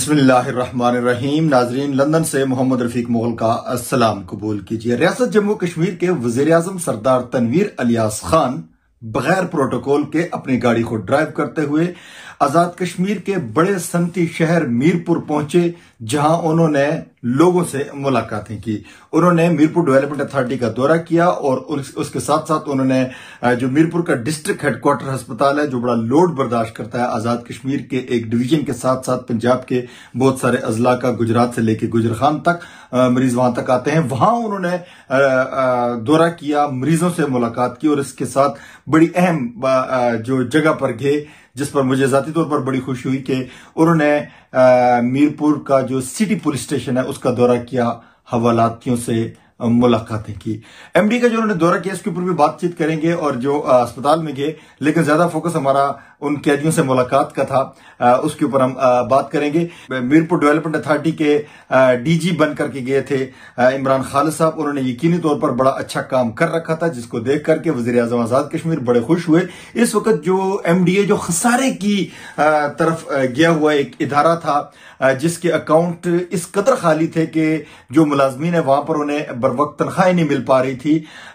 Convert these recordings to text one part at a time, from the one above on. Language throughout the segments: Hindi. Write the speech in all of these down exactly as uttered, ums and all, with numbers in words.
बिस्मिल्लाहिर्रहमानिर्रहीम। नाजरीन, लंदन से मोहम्मद रफीक मुगल का अस्सलाम कबूल कीजिए। रियासत जम्मू कश्मीर के वजीर आजम सरदार तनवीर इलियास खान बगैर प्रोटोकॉल के अपनी गाड़ी को ड्राइव करते हुए आजाद कश्मीर के बड़े सनती शहर मीरपुर पहुंचे, जहां उन्होंने लोगों से मुलाकातें की। उन्होंने मीरपुर डेवलपमेंट अथॉरिटी का दौरा किया और उस, उसके साथ साथ उन्होंने जो मीरपुर का डिस्ट्रिक्ट हेडक्वार्टर अस्पताल है, जो बड़ा लोड बर्दाश्त करता है आजाद कश्मीर के एक डिवीजन के साथ साथ पंजाब के बहुत सारे अजला का, गुजरात से लेकर गुजरखान तक मरीज वहां तक आते हैं, वहां उन्होंने दौरा किया, मरीजों से मुलाकात की और इसके साथ बड़ी अहम जो जगह पर गए, जिस पर मुझे जाती तौर पर बड़ी खुशी हुई कि उन्होंने मीरपुर का जो सिटी पुलिस स्टेशन है उसका दौरा किया, हवालातियों से मुलाकातें की। एमडी का जो उन्होंने दौरा किया इसके ऊपर भी बातचीत करेंगे और जो अस्पताल में गए, लेकिन ज्यादा फोकस हमारा उन कैदियों से मुलाकात का था, उसके ऊपर हम बात करेंगे। मीरपुर डेवलपमेंट अथॉरिटी के डीजी बन करके गए थे इमरान खालिद साहब। उन्होंने यकीनी तौर पर बड़ा अच्छा काम कर रखा था, जिसको देख करके वजीर आजम आजाद कश्मीर बड़े खुश हुए। इस वक्त जो एमडीए जो खसारे की तरफ गया हुआ एक इदारा था, जिसके अकाउंट इस कदर खाली थे कि जो मुलाजमीन है वहां पर उन्हें बर वक्त तनख्वाह नहीं मिल पा रही थी,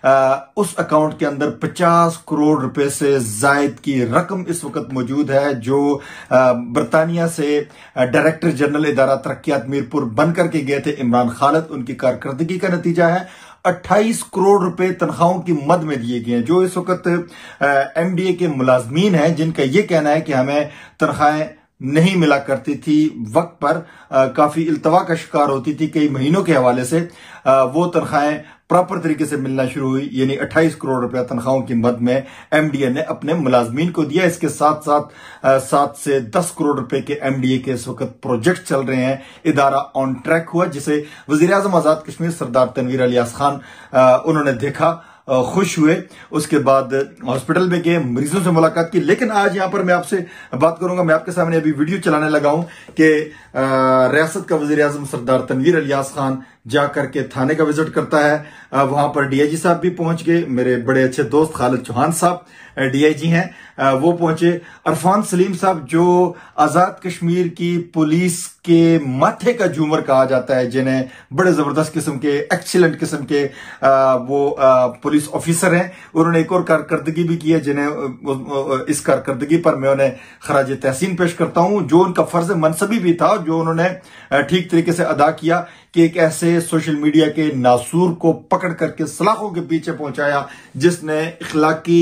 उस अकाउंट के अंदर पचास करोड़ रुपए से जायद की रकम इस वक्त मौजूद है, जो बरतानिया से डायरेक्टर जनरल इदारा तरक्कियात मीरपुर बन करके गए थे इमरान खालिद। उनकी कारकर्दगी का नतीजा है अट्ठाईस करोड़ रुपए तनख्वाहों की मद में दिए गए हैं। जो इस वक्त एमडीए के मुलाजमीन हैं, जिनका यह कहना है कि हमें तनख्वाहें नहीं मिला करती थी वक्त पर, आ, काफी इल्तवा का शिकार होती थी, कई महीनों के हवाले से आ, वो तनख्वाहें प्रॉपर तरीके से मिलना शुरू हुई, यानी अट्ठाईस करोड़ रुपया तनख्वाहों की मद में एमडीए ने अपने मुलाजमीन को दिया। इसके साथ साथ सात से दस करोड़ रुपए के एमडीए के इस वक्त प्रोजेक्ट चल रहे हैं। इदारा ऑन ट्रैक हुआ, जिसे वजीर आजम आजाद कश्मीर सरदार तनवीर इलियास खान आ, उन्होंने देखा, खुश हुए। उसके बाद हॉस्पिटल में गए, मरीजों से मुलाकात की। लेकिन आज यहां पर मैं आपसे बात करूंगा, मैं आपके सामने अभी वीडियो चलाने लगा हूं कि रियासत का वजीर आजम सरदार तनवीर इलियास खान जाकर के थाने का विजिट करता है। वहां पर डीआईजी साहब भी पहुंच गए, मेरे बड़े अच्छे दोस्त खालिद चौहान साहब डीआईजी हैं, वो पहुंचे। अरफान सलीम साहब जो आजाद कश्मीर की पुलिस के माथे का झूमर कहा जाता है, जिन्हें बड़े जबरदस्त किस्म के, एक्सीलेंट किस्म के वो पुलिस ऑफिसर हैं, उन्होंने एक और कारकर्दगी भी की है, जिन्हें इस कारकर्दगी पर मैं उन्हें खराज तहसीन पेश करता हूं। जो उनका फर्ज मनसबी भी था, जो उन्होंने ठीक तरीके से अदा किया कि एक ऐसे सोशल मीडिया के नासूर को पकड़ करके सलाखों के पीछे पहुंचाया, जिसने इखलाकी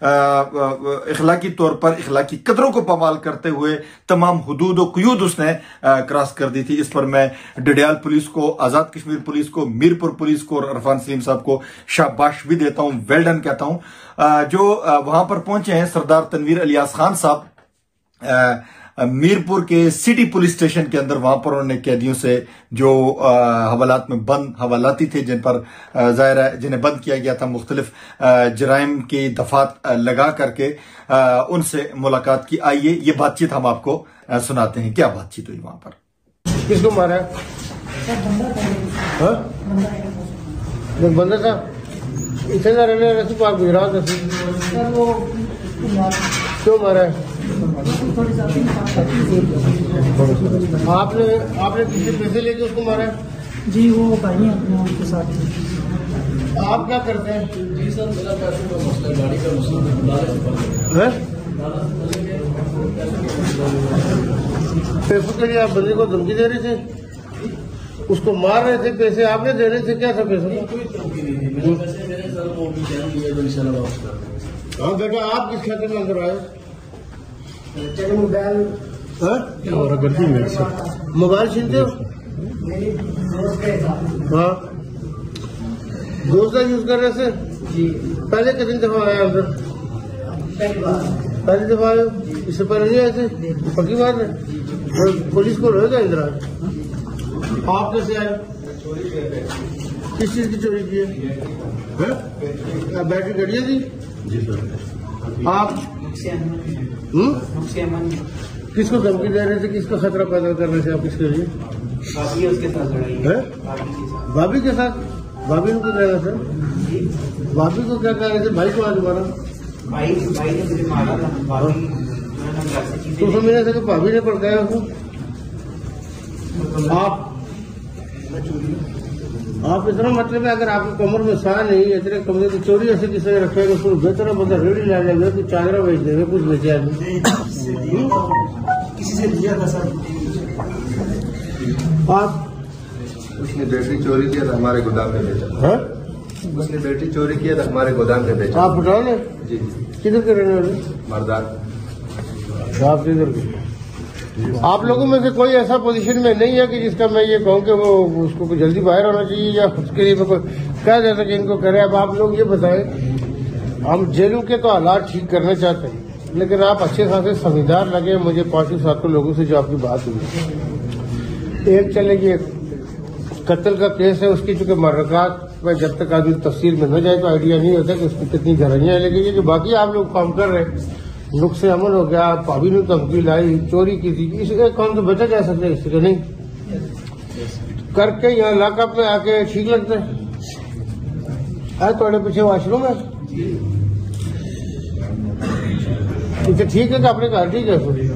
इखलाकी तौर पर इखलाकी कदरों को पामाल करते हुए तमाम हुदूद और कुयूद उसने क्रॉस कर दी थी। इस पर मैं डडियाल पुलिस को, आजाद कश्मीर पुलिस को, मीरपुर पुलिस को और अरफान सलीम साहब को शाबाश भी देता हूं, वेल डन कहता हूं। जो वहां पर पहुंचे हैं सरदार तनवीर इलियास खान साहब मीरपुर के सिटी पुलिस स्टेशन के अंदर, वहां पर उन्होंने कैदियों से जो हवालात में बंद हवालाती थे, जिन पर जाहिर है जिन्हें बंद किया गया था मुख्तलिफ जराइम की दफात लगा करके, उनसे मुलाकात की। आइए ये बातचीत हम आपको सुनाते हैं, क्या बातचीत हुई वहां पर। किसको मारा? बंदा था इतने रहने पाक गुजरात क्यों मारा है? आपने आपने किसी पैसे लेके उसको मारा है? जी वो भाई हैं अपने उनके साथ। आप क्या करते हैं? जी सर, मेरा पैसे का मसला, गाड़ी का मसला है। पैसों के लिए आप बंदे को धमकी दे रहे थे, उसको मार रहे थे, पैसे आपने दे रहे थे, क्या था पैसों का? कोई धमकी नहीं थी, पैसे मेरे सर वो भी जान दिया जो इंशाल्लाह वापस कर देंगे। हाँ बेटा, आप किस खाते में अंदर आए? मोबाइल मोबाइल छीनते हो? हाँ, दोस्त का यूज कर रहे थे जी। पहले कितनी दफा आया अंदर? पहली बार पहली दफा आए, इससे पहले नहीं आए थे? पक्की बात है, पुलिस को रहेगा इंदिरा। आप कैसे आए? किस चीज की चोरी की है? बैटरी गड़िया थी जी सर। आप हम्म किसको धमकी दे रहे थे, किसका खतरा पैदा कर रहे थे आप? किसके लिए? भाभी उसके साथ लड़ाई है? भाभी के साथ? भाभी को कह रहे थे? भाभी को क्या कह रहे थे? भाई को आज मारा? भाई भाई ने मुझे मारा था। भाभी तो समझने से भाभी ने पड़काया उसको? आप आप इतना मतलब है, अगर आपकी कमर में साह नहीं है, इतने कमरे की चोरी ऐसे किसी ने रखेगा, उसको बेहतर बंदा रेडी ला जाएगा, कुछ चादरा बेच देंगे, कुछ बेचे आदमी किसी से लिया था सर। आप उसने बैटरी चोरी किया था, हमारे गोदाम में बेचा। है? उसने बैटरी चोरी किया था, हमारे गोदाम में बेचा। आप बताओ ना जी किधर के रहने वाले? मर्दार। आप किधर के? आप लोगों में से कोई ऐसा पोजीशन में नहीं है कि जिसका मैं ये कहूँ कि वो उसको जल्दी बाहर होना चाहिए या उसके लिए मैं कह दे सके इनको करे। अब आप लोग ये बताएं, हम जेलों के तो हालात ठीक करना चाहते हैं, लेकिन आप अच्छे खासे समझदार लगे मुझे पांचों सातों लोगों से जो आपकी बात हुई। एक चले ये कत्ल का केस है, उसकी चूंकि मर्रकात में जब तक आदमी तफसील में न जाए तो आइडिया नहीं होता कि उसकी कितनी गहराइयां है, लेकिन ये जो बाकी आप लोग काम कर रहे हैं, नुक्स अमल हो गया, भाभी ने धमकी लाई, चोरी की थी, इस एक काम तो बचा जा सकता है, इससे नहीं करके यहाँ लॉकअप में आके ठीक लगता है। आज थोड़े पीछे वॉशरूम है, इसे ठीक है कि अपने घर ठीक है।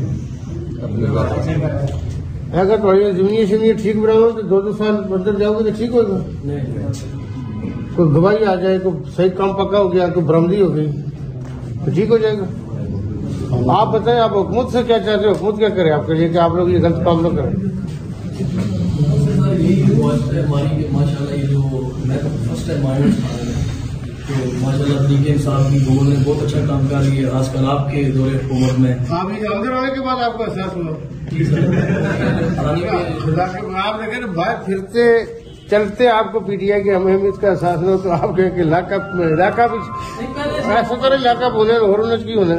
अगर थोड़ी जमीन शमीन ठीक बनाओ तो दो दो साल अंदर जाओगे तो ठीक होगा। कोई गवाही आ जाए, कोई सही काम पक्का हो गया, कोई बरामदी हो गई तो ठीक हो जाएगा। आप बताएं, आप हुकूमत से क्या चाहते हो? हुकूमत क्या करे आपके लिए कि आप लोग ये गलत काम न करें? माशाल्लाह ये जो मैं फर्स्ट टाइम आया तो माशाल्लाह तरीके साहब की लोगों ने बहुत अच्छा काम कर लिया, आजकल आपके दौरे हुकूमत में। आप ये अंदर आने के बाद आपको एहसास हुआ? आप देखें बाहर फिरते चलते आपको पीटीआई की अहमियत का एहसास न हो तो आप कहें कि इलाका में इलाका भी ऐसा तरह इलाका बोले और की होने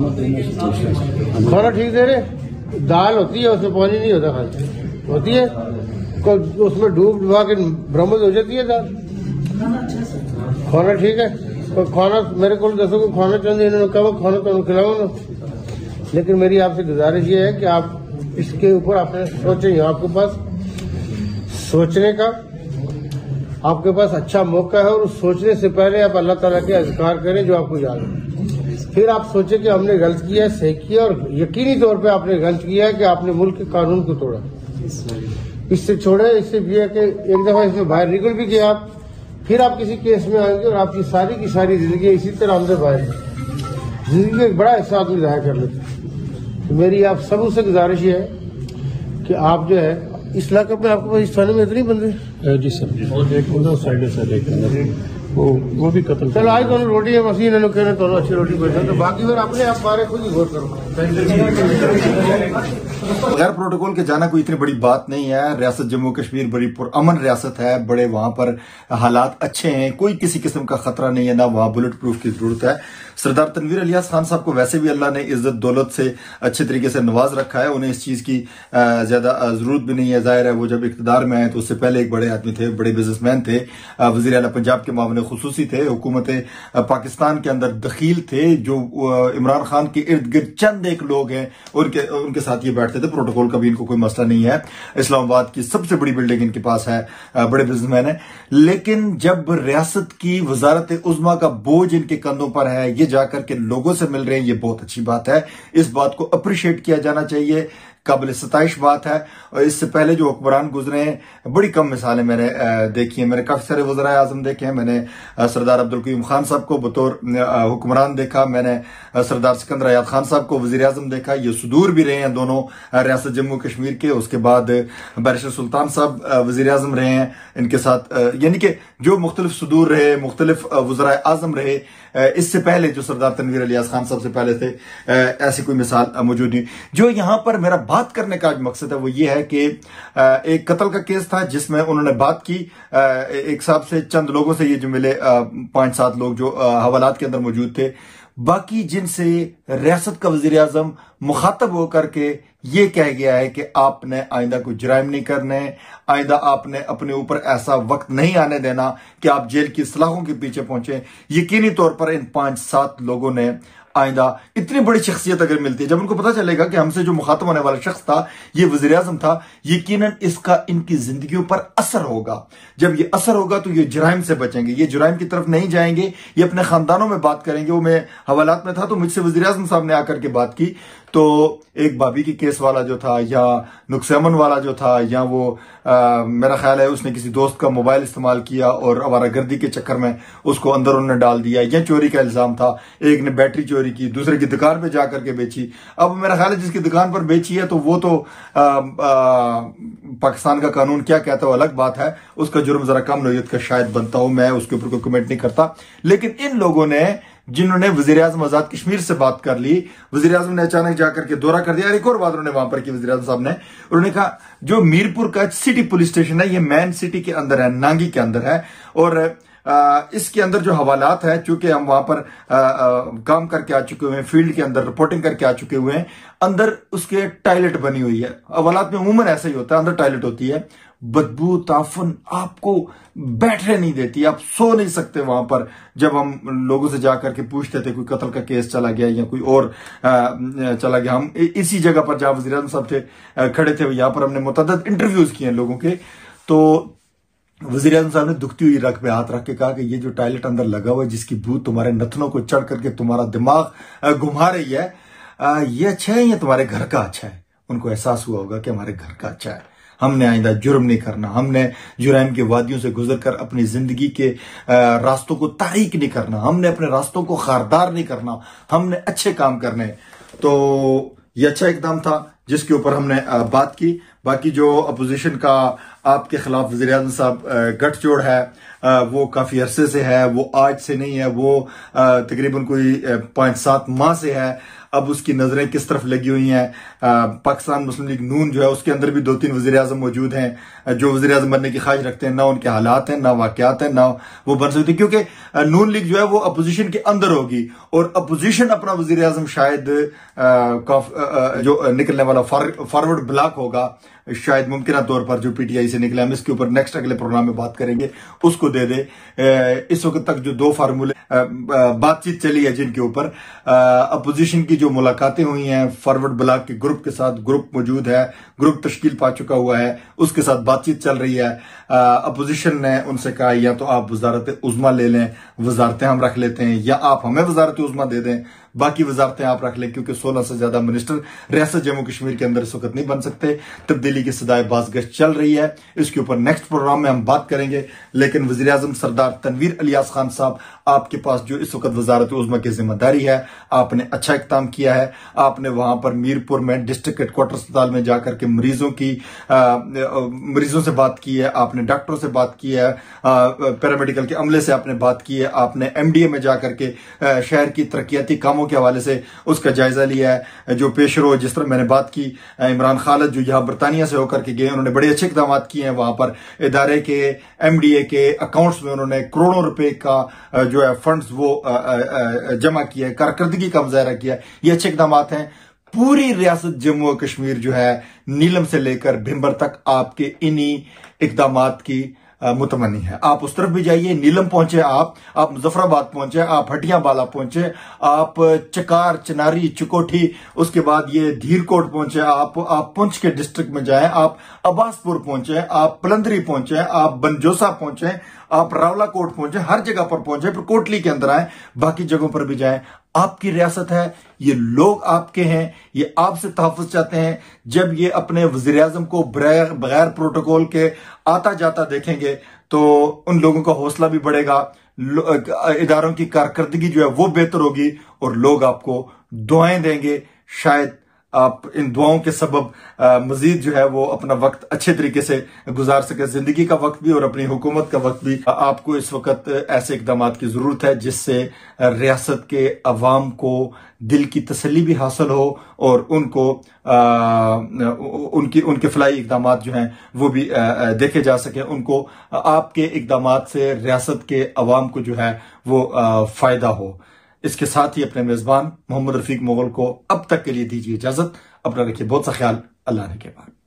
खाना ठीक दे रहे, दाल होती है उसमें पानी नहीं होता, खाली होती है, उसमें डूब डुबा के बरामद हो जाती है दाल। खाना ठीक है, तो खाना मेरे को दसो को खाना चाहते इन्होंने कहा खाना तो खिलाओ ना, लेकिन मेरी आपसे गुजारिश ये है कि आप इसके ऊपर आपने सोचें, आपके पास सोचने का आपके पास अच्छा मौका है, और सोचने से पहले आप अल्लाह ताला के अज़कार करें जो आपको याद है। फिर आप सोचें कि हमने गलत किया है, सही किया, और यकीनी तौर पे आपने गलत किया है कि आपने मुल्क के कानून को तोड़ा। इससे छोड़े, इससे भी है कि एक दफा इसमें बाहर निकल भी गया आप, फिर आप किसी केस में आएंगे और आपकी सारी की सारी जिंदगी इसी तरह हमसे बाहर जिंदगी एक बड़ा हिस्सा आदमी जाया कर लेते। तो मेरी आप सब से गुजारिश ये है कि आप जो है इस इलाके में आपके पास इस थाने में इतनी बंदे जी सर, और एक उधर साइड है सर, एक वो वो भी कत्ल। चलो आज दोनों रोटी है मसीह ने कहने दोनों अच्छी रोटी बैठे, तो बाकी फिर अपने आप बारे खुद ही गौर करो। बगैर प्रोटोकॉल के जाना कोई इतनी बड़ी बात नहीं है। रियासत जम्मू कश्मीर बड़ी पुरअमन रियासत है, बड़े वहां पर हालात अच्छे हैं, कोई किसी किस्म का खतरा नहीं है, ना वहां बुलेट प्रूफ की जरूरत है। सरदार तनवीर इलियास खान साहब को वैसे भी अल्लाह ने इज्जत दौलत से अच्छे तरीके से नवाज रखा है, उन्हें इस चीज की ज्यादा जरूरत भी नहीं है। जाहिर है वो जब इख्तिदार में आए तो उससे पहले एक बड़े आदमी थे, बड़े बिजनेसमैन थे, वजीर आला पंजाब के मामले खुसूसी थे, हुकूमत पाकिस्तान के अंदर दखील थे, जो इमरान खान के इर्द गिर्द चंद एक लोग हैं उनके उनके साथ ये बैठते थे। प्रोटोकॉल का भी इनको कोई मसला नहीं है, इस्लामाबाद की सबसे बड़ी बिल्डिंग इनके पास है, बड़े बिजनेसमैन है। लेकिन जब रियासत की वजारत उज़्मा का बोझ इनके कंधों पर है, ये जाकर के लोगों से मिल रहे हैं, ये बहुत अच्छी बात है, इस बात को अप्रिशिएट किया जाना चाहिए, काबिल सताइश बात है। और इससे पहले जो हुक्मरान गुजरे हैं बड़ी कम मिसालें मैंने देखी हैं, मैंने काफी सारे वज़राए आज़म देखे हैं, मैंने सरदार अब्दुल कयूम खान साहब को बतौर हुक्मरान देखा, मैंने सरदार सिकंदर अयाद खान साहब को वज़ीर आज़म देखा, ये सुदूर भी रहे हैं दोनों रियासत जम्मू कश्मीर के। उसके बाद बैरिस्टर सुल्तान साहब वज़ीर आज़म रहे हैं इनके साथ, यानी कि जो मुख्तलिफ सुदूर रहे, मुख्तलिफ वज़राए आज़म रहे इससे पहले, जो सरदार तनवीर इलियास खान साहब से पहले थे, ऐसी कोई मिसाल मौजूद नहीं। जो यहां पर मेरा बात करने का मकसद है वो ये है कि एक कत्ल का केस था जिसमें उन्होंने बात की एक साहब से, चंद लोगों से, ये जो मिले पांच सात लोग जो हवालात के अंदर मौजूद थे, बाकी जिनसे रियासत का वजीर आजम मुखातब होकर के ये कह गया है कि आपने आइंदा कोई जुराइम नहीं करने, आइंदा आपने अपने ऊपर ऐसा वक्त नहीं आने देना कि आप जेल की सलाखों के पीछे पहुंचे। यकीनी तौर पर इन पांच सात लोगों ने आइंदा इतनी बड़ी शख्सियत अगर मिलती है, जब उनको पता चलेगा कि हमसे जो मुखातब होने वाला शख्स था ये वज़ीर आज़म था, यकीनन इसका इनकी जिंदगियों पर असर होगा। जब ये असर होगा तो ये जुराइम से बचेंगे, ये जुराइम की तरफ नहीं जाएंगे, ये अपने खानदानों में बात करेंगे। वो मैं हवालात में था तो मुझसे वज़ीर आज़म साहब ने आकर के बात की, तो एक भाभी की केस वाला जो था या नुक्स अमन वाला जो था, या वो आ, मेरा ख्याल है उसने किसी दोस्त का मोबाइल इस्तेमाल किया और आवारागर्दी के चक्कर में उसको अंदर उन्होंने डाल दिया, या चोरी का इल्जाम था। एक ने बैटरी चोरी की, दूसरे की दुकान पे जाकर के बेची। अब मेरा ख्याल है जिसकी दुकान पर बेची है तो वो तो आ, आ, पाकिस्तान का कानून क्या कहता है वो अलग बात है, उसका जुर्म जरा कम नौयत का शायद बनता हो, मैं उसके ऊपर कोई कमेंट नहीं करता। लेकिन इन लोगों ने जिन्होंने वज़ीर आज़म आजाद कश्मीर से बात कर ली, वज़ीर आज़म ने अचानक जाकर के दौरा कर दिया। एक और बात उन्होंने वहां पर की वज़ीर आज़म साहब ने, उन्होंने कहा जो मीरपुर का सिटी पुलिस स्टेशन है ये मैन सिटी के अंदर है, नांगी के अंदर है, और आ, इसके अंदर जो हवालात है, चूंकि हम वहां पर आ, आ, काम करके आ चुके हुए हैं, फील्ड के अंदर रिपोर्टिंग करके आ चुके हुए हैं, अंदर उसके टॉयलेट बनी हुई है। हवालात में उमूमन ऐसा ही होता है, अंदर टॉयलेट होती है, बदबू ताफन आपको बैठने नहीं देती, आप सो नहीं सकते वहां पर। जब हम लोगों से जाकर के पूछते थे कोई कत्ल का केस चला गया या कोई और आ, चला गया, हम इसी जगह पर जहां वज़ीर आज़म साहब थे खड़े थे, यहां पर हमने मुतअद्दिद इंटरव्यूज किए लोगों के, तो वज़ीर आज़म साहब ने दुखती हुई रग पे हाथ रख के कहा कि ये जो टॉयलेट अंदर लगा हुआ है जिसकी बू तुम्हारे नथनों को चढ़ करके तुम्हारा दिमाग घुमा रही है, ये अच्छा है या तुम्हारे घर का अच्छा है? उनको एहसास हुआ होगा कि हमारे घर का अच्छा है, हमने आइंदा जुर्म नहीं करना, हमने जुराइम के वादियों से गुजरकर अपनी जिंदगी के रास्तों को तारीक नहीं करना, हमने अपने रास्तों को खारदार नहीं करना, हमने अच्छे काम करने। तो ये अच्छा इकदाम था जिसके ऊपर हमने बात की। बाकी जो अपोजिशन का आपके खिलाफ वज़ीर आज़म साहब गठजोड़ है वो काफी अरसे से है, वो आज से नहीं है, वो तकरीबन कोई पांच सात माह से है। अब उसकी नजरें किस तरफ लगी हुई हैं, पाकिस्तान मुस्लिम लीग नून जो है उसके अंदर भी दो तीन वज़ीर आज़म मौजूद हैं जो वज़ीर आज़म बनने की ख्वाहिश रखते हैं, ना उनके हालात हैं, ना वाकयात हैं, ना वो बन सकते, क्योंकि नून लीग जो है वो अपोजिशन के अंदर होगी और अपोजिशन अपना वज़ीर आज़म शायद जो निकलने वाला फॉरवर्ड ब्लॉक होगा शायद मुमकिन तौर पर जो पीटीआई से निकले, हम इसके ऊपर नेक्स्ट अगले प्रोग्राम में बात करेंगे, उसको दे दे। इस वक्त तक जो दो फार्मूले बातचीत चली है जिनके ऊपर अपोजिशन की जो मुलाकातें हुई हैं फॉरवर्ड ब्लॉक के ग्रुप के साथ, ग्रुप मौजूद है, ग्रुप तश्कील पा चुका हुआ है, उसके साथ बातचीत चल रही है। अपोजिशन ने उनसे कहा या तो आप वजारत उज़्मा ले लें, वजारतें हम रख लेते हैं, या आप हमें वजारत उज़्मा दे दें, बाकी वजारतें आप रख लें, क्योंकि सोलह से ज्यादा मिनिस्टर रियासत जम्मू कश्मीर के अंदर इस वक्त नहीं बन सकते। तब्दीली की सदाए बाज़गश्त चल रही है, इसके ऊपर नेक्स्ट प्रोग्राम में हम बात करेंगे। लेकिन वज़ीर आज़म सरदार तनवीर इलियास खान साहब, आपके पास जो इस वक्त वजारत उज़्मा की जिम्मेदारी है, आपने अच्छा इक़दाम किया है। आपने वहां पर मीरपुर में डिस्ट्रिक्ट हेडक्वार्टर अस्पताल में जाकर के मरीजों की आ, मरीजों से बात की है, आपने डॉक्टरों से बात की है, पैरामेडिकल के अमले से आपने बात की है, आपने एमडीए में जाकर के आ, शहर की तरक्याती कामों के हवाले से उसका जायजा लिया है। जो पेशरो, जिस तरह मैंने बात की, इमरान खालिद जो यहाँ बरतानिया से होकर के गए, उन्होंने बड़े अच्छे इक़दाम किए हैं। वहां पर इदारे के एमडीए के अकाउंट्स में उन्होंने करोड़ों रुपए का जो है फंड्स वो जमा किया है, कारकर्दगी का मुजाहरा किया। ये अच्छे इक़दाम हैं। पूरी रियासत जम्मू और कश्मीर जो है नीलम से लेकर भिंबर तक आपके इन्हीं इक़दामात की मुतमनी है। आप उस तरफ भी जाइए, नीलम पहुंचे, आप आप मुजफ्फराबाद पहुंचे, आप हटिया बाला पहुंचे, आप चकार, चनारी, चिकोठी, उसके बाद ये धीरकोट पहुंचे, आप आप पुंछ के डिस्ट्रिक्ट में जाएं, आप अब्बासपुर पहुंचे, आप पलंदरी पहुंचे, आप बनजोसा पहुंचे, आप रावलाकोट पहुंचे, हर जगह पर पहुंचे, फिर कोटली के अंदर आए, बाकी जगहों पर भी जाएं। आपकी रियासत है, ये लोग आपके हैं, ये आपसे तहफ़्फ़ुज़ चाहते हैं। जब ये अपने वज़ीर आज़म को बगैर प्रोटोकॉल के आता जाता देखेंगे तो उन लोगों का हौसला भी बढ़ेगा, इदारों की कारकर्दगी जो है वो बेहतर होगी और लोग आपको दुआएं देंगे। शायद आप इन दुआओं के सबब मजीद जो है वो अपना वक्त अच्छे तरीके से गुजार सके, जिंदगी का वक्त भी और अपनी हुकूमत का वक्त भी। आपको इस वक्त ऐसे इक़दाम की जरूरत है जिससे रियासत के अवाम को दिल की तसल्ली भी हासिल हो और उनको आ, उनकी उनके फलाई इक़दाम जो हैं वो भी आ, देखे जा सके, उनको आपके इक़दाम से रियासत के अवाम को जो है वो आ, फायदा हो। इसके साथ ही अपने मेजबान मोहम्मद रफीक मुगल को अब तक के लिए दीजिए इजाजत। अपना रखिए बहुत सा ख्याल। अल्लाह ने के बाद।